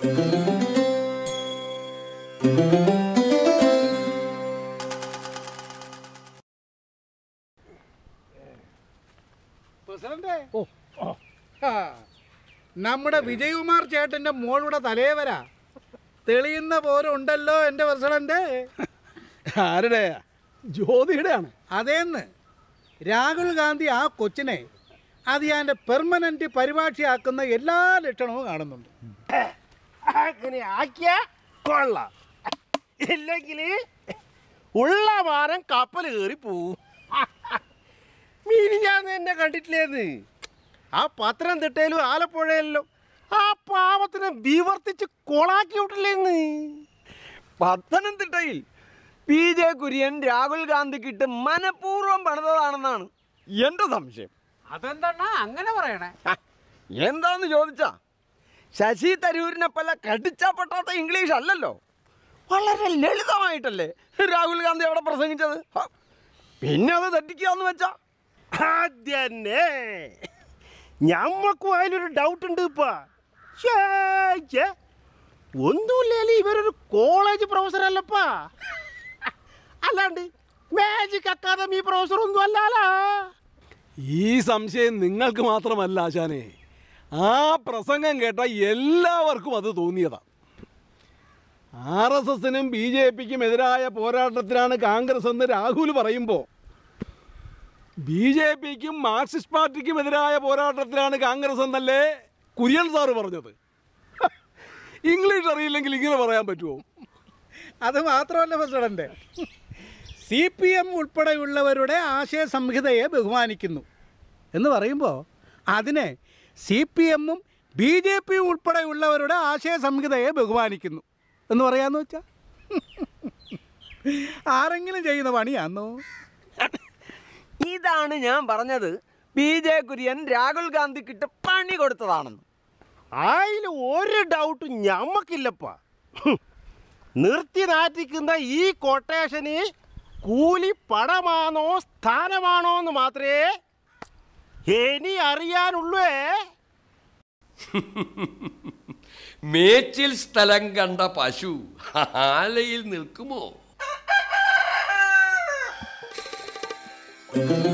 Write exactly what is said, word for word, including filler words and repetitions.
നമ്മുടെ വിജയകുമാർ ചേട്ടന്റെ മോളുടെ തലേവര തെളിയുന്ന പോരുണ്ടല്ലോ എന്റെ പ്രസിഡന്റ്. ആരുടെ? ജ്യോതിയുടെയാണ്. അതേന്ന് രാഹുൽ ഗാന്ധി ആ കൊച്ചിനെ അത് ഞാൻ പെർമനന്റ് പരിഭാഷയാക്കുന്ന എല്ലാ ലക്ഷണവും കാണുന്നുണ്ട്. അങ്ങനെ ആക്കിയ കൊള്ളാം, ഇല്ലെങ്കിൽ ഉള്ള മാനം കപ്പൽ കയറി പോവും. മീനി ഞാൻ എന്നെ കണ്ടിട്ടില്ലേന്ന് ആ പത്തനംതിട്ടയിലും ആലപ്പുഴയിലും ആ പാവത്തിനെ വിവർത്തിച്ച് കൊളാക്കി വിട്ടില്ലേന്ന്. പത്തനംതിട്ടയിൽ പി ജെ കുര്യൻ രാഹുൽ ഗാന്ധിക്കിട്ട് മനഃപൂർവ്വം പണിതതാണെന്നാണ് എൻ്റെ സംശയം. അതെന്താണ് അങ്ങനെ പറയണേ? എന്താന്ന് ചോദിച്ചാ ശശി തരൂരിനെ പല കടിച്ചാ പൊട്ടാത്ത ഇംഗ്ലീഷ് അല്ലല്ലോ, വളരെ ലളിതമായിട്ടല്ലേ രാഹുൽ ഗാന്ധി അവിടെ പ്രസംഗിച്ചത്. പിന്നെ അത് തെറ്റിക്കാന്ന് വെച്ചാ അതന്നെ ഞമ്മക്കും അതിലൊരു ഡൗട്ട് ഉണ്ട്. ഇപ്പൊ ഒന്നുമില്ലേ, ഇവരൊരു കോളേജ് പ്രൊഫസർ അല്ലപ്പാ, അല്ലാണ്ട് മാജിക് അക്കാദമി പ്രൊഫസർ ഒന്നും അല്ലാലോ. ഈ സംശയം നിങ്ങൾക്ക് മാത്രമല്ല ആശാനെ, ആ പ്രസംഗം കേട്ട എല്ലാവർക്കും അത് തോന്നിയതാ. ആർ എസ് എസിനും ബി ജെ പിക്കും എതിരായ പോരാട്ടത്തിലാണ് കോൺഗ്രസ് എന്ന് രാഹുൽ പറയുമ്പോൾ ബി ജെ പിക്കും മാർക്സിസ്റ്റ് പാർട്ടിക്കും എതിരായ പോരാട്ടത്തിലാണ് കോൺഗ്രസ് എന്നല്ലേ കുര്യൻ സാറ് പറഞ്ഞത്. ഇംഗ്ലീഷ് അറിയില്ലെങ്കിൽ ഇങ്ങനെ പറയാൻ പറ്റുമോ? അത് മാത്രമല്ല പ്രസിഡന്റ്, സി പി എം ഉൾപ്പെടെയുള്ളവരുടെ ആശയ സംഹിതയെ ബഹുമാനിക്കുന്നു എന്ന് പറയുമ്പോൾ അതിനെ സി പി എമ്മും ബി ജെ പിയും ഉൾപ്പെടെയുള്ളവരുടെ ആശയ സംഹിതയെ ബഹുമാനിക്കുന്നു എന്ന് പറയാന്ന് വെച്ചാൽ ആരെങ്കിലും ചെയ്യുന്ന പണിയാന്നോ? ഇതാണ് ഞാൻ പറഞ്ഞത്, പി ജെ കുര്യൻ രാഹുൽ ഗാന്ധിക്കിട്ട് പണി കൊടുത്തതാണെന്ന്. അതിൽ ഒരു ഡൗട്ടും ഞമ്മക്കില്ലപ്പാ. നിർത്തി നാറ്റിക്കുന്ന ഈ കൊട്ടേഷന് കൂലി പണമാണോ സ്ഥാനമാണോ എന്ന് മാത്രമേ ഇനി അറിയാനുള്ളൂ. മേച്ചിൽ സ്ഥലം കണ്ട പശു ആലയിൽ നിൽക്കുമോ?